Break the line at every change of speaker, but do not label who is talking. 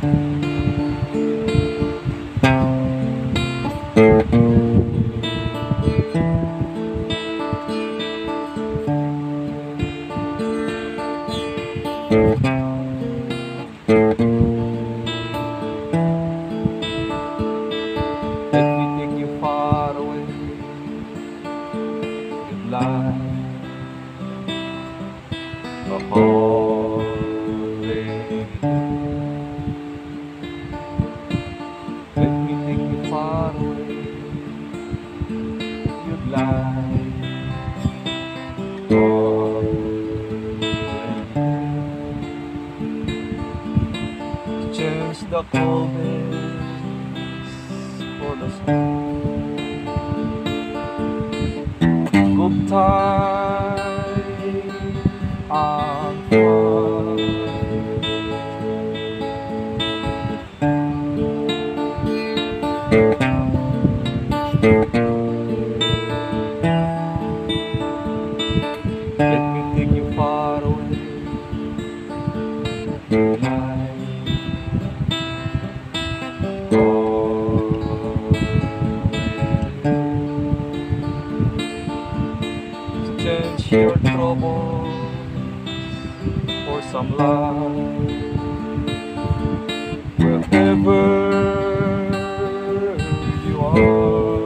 Let me take you far away with life, a holiday. Let me take you far away with life, change the coldness for the snow. Good time and fun. Let me take you far away. Change your trouble for some love wherever you are.